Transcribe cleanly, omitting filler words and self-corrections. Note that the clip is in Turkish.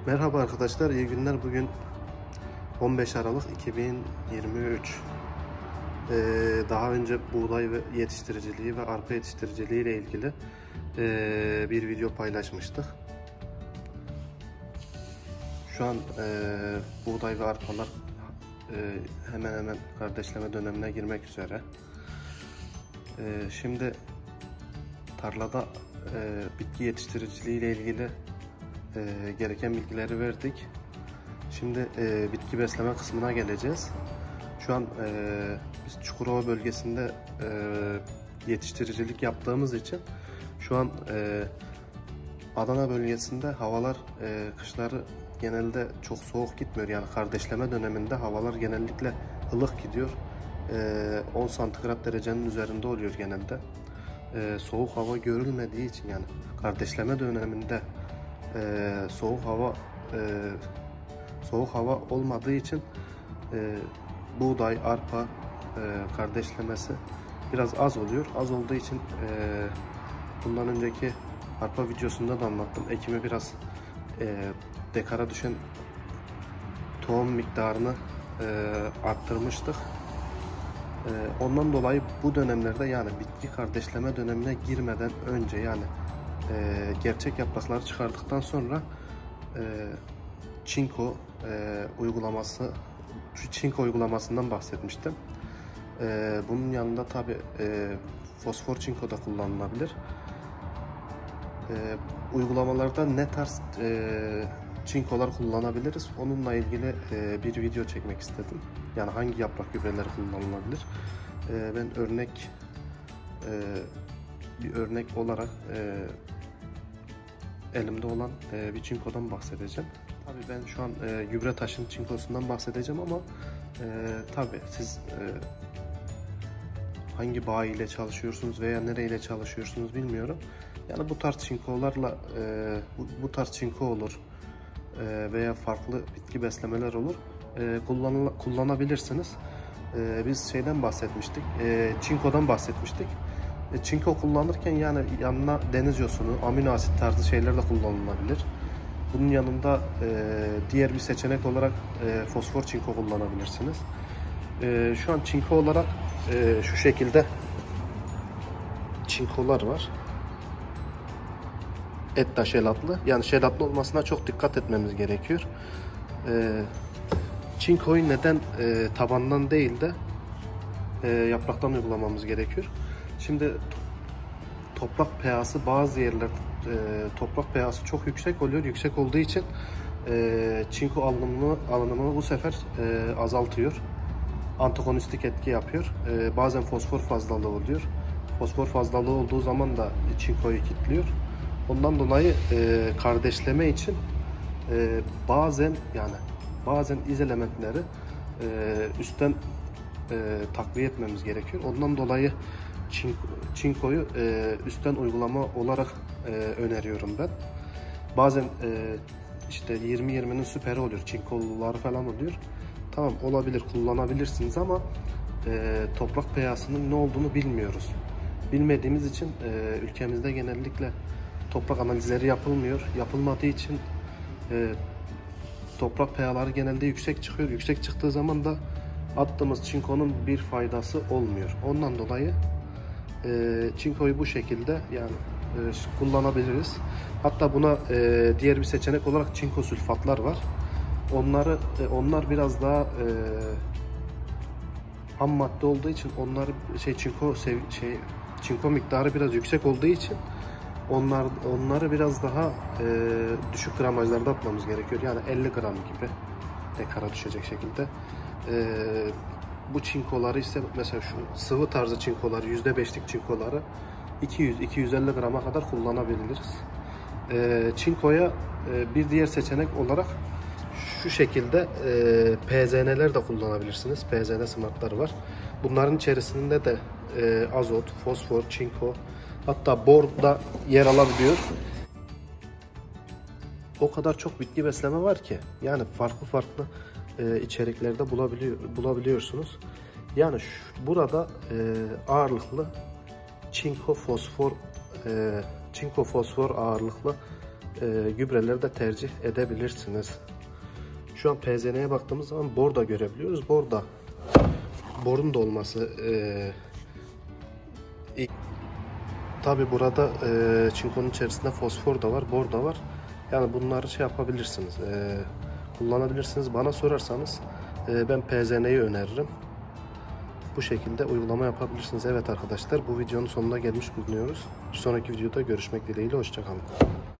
Merhaba arkadaşlar, iyi günler. Bugün 15 Aralık 2023. Daha önce buğday yetiştiriciliği ve arpa yetiştiriciliği ile ilgili bir video paylaşmıştık. Şu an buğday ve arpalar hemen hemen kardeşleme dönemine girmek üzere. Şimdi tarlada bitki yetiştiriciliği ile ilgili gereken bilgileri verdik. Şimdi bitki besleme kısmına geleceğiz. Şu an biz Çukurova bölgesinde yetiştiricilik yaptığımız için şu an Adana bölgesinde havalar kışları genelde çok soğuk gitmiyor. Yani kardeşleme döneminde havalar genellikle ılık gidiyor. 10 santigrat derecenin üzerinde oluyor genelde. Soğuk hava görülmediği için, yani kardeşleme döneminde soğuk hava olmadığı için buğday, arpa kardeşlemesi biraz az oluyor. Az olduğu için bundan önceki arpa videosunda da anlattım. Ekimi biraz dekara düşen tohum miktarını arttırmıştık. Ondan dolayı bu dönemlerde, yani bitki kardeşleme dönemine girmeden önce, yani gerçek yaprakları çıkardıktan sonra çinko uygulamasından bahsetmiştim. Bunun yanında tabi fosfor çinko da kullanılabilir. Uygulamalarda ne tarz çinkolar kullanabiliriz, onunla ilgili bir video çekmek istedim. Yani hangi yaprak gübreleri kullanılabilir. Ben bir örnek olarak elimde olan bir çinkodan bahsedeceğim. Tabii ben şu an gübre taşın çinkosundan bahsedeceğim ama tabii siz hangi bağ ile çalışıyorsunuz veya nereyle çalışıyorsunuz bilmiyorum. Yani bu tarz çinkolarla bu tarz çinko olur veya farklı bitki beslemeler olur, kullanabilirsiniz. Biz şeyden bahsetmiştik, çinkodan bahsetmiştik. Çinko kullanırken yani yanına deniz yosunu, amino asit tarzı şeyler de kullanılabilir. Bunun yanında diğer bir seçenek olarak fosfor çinko kullanabilirsiniz. Şu an çinko olarak şu şekilde çinkolar var. Etta şelatlı. Yani şelatlı olmasına çok dikkat etmemiz gerekiyor. Çinkoyu neden tabandan değil de yapraktan uygulamamız gerekiyor? Şimdi toprak pH'sı bazı yerlerde toprak pH'sı çok yüksek oluyor. Yüksek olduğu için çinko alınımını bu sefer azaltıyor. Antagonistik etki yapıyor. Bazen fosfor fazlalığı oluyor. Fosfor fazlalığı olduğu zaman da çinkoyu kilitliyor. Ondan dolayı kardeşleme için bazen iz elementleri üstten takviye etmemiz gerekiyor. Ondan dolayı çinkoyu üstten uygulama olarak öneriyorum ben. Bazen işte 20-20'nin süperi oluyor, çinkoları falan oluyor. Tamam, olabilir, kullanabilirsiniz ama toprak pH'sının ne olduğunu bilmiyoruz. Bilmediğimiz için ülkemizde genellikle toprak analizleri yapılmıyor. Yapılmadığı için toprak pH'ları genelde yüksek çıkıyor. Yüksek çıktığı zaman da attığımız çinkonun bir faydası olmuyor. Ondan dolayı çinkoyu bu şekilde yani kullanabiliriz. Hatta buna diğer bir seçenek olarak çinko sülfatlar var. Onlar biraz daha ham madde olduğu için, çinko miktarı biraz yüksek olduğu için onları biraz daha düşük gramajlarda atmamız gerekiyor. Yani 50 gram gibi dekara düşecek şekilde. Bu çinkoları ise mesela şu sıvı tarzı çinkoları, %5'lik çinkoları 200-250 grama kadar kullanabiliriz. Çinkoya bir diğer seçenek olarak şu şekilde PZN'ler de kullanabilirsiniz. PZN smartları var. Bunların içerisinde de azot, fosfor, çinko, hatta bor da yer alabiliyor. O kadar çok bitki besleme var ki, yani farklı içeriklerde bulabiliyorsunuz. Yani burada ağırlıklı çinko fosfor ağırlıklı gübreleri de tercih edebilirsiniz. Şu an PZN'ye baktığımız zaman bor da görebiliyoruz. Borun da olması tabi burada çinkonun içerisinde fosfor da var, bor da var. Yani bunları şey yapabilirsiniz, kullanabilirsiniz. Bana sorarsanız ben PZN'yi öneririm. Bu şekilde uygulama yapabilirsiniz. Evet arkadaşlar, bu videonun sonuna gelmiş bulunuyoruz. Bir sonraki videoda görüşmek dileğiyle. Hoşça kalın.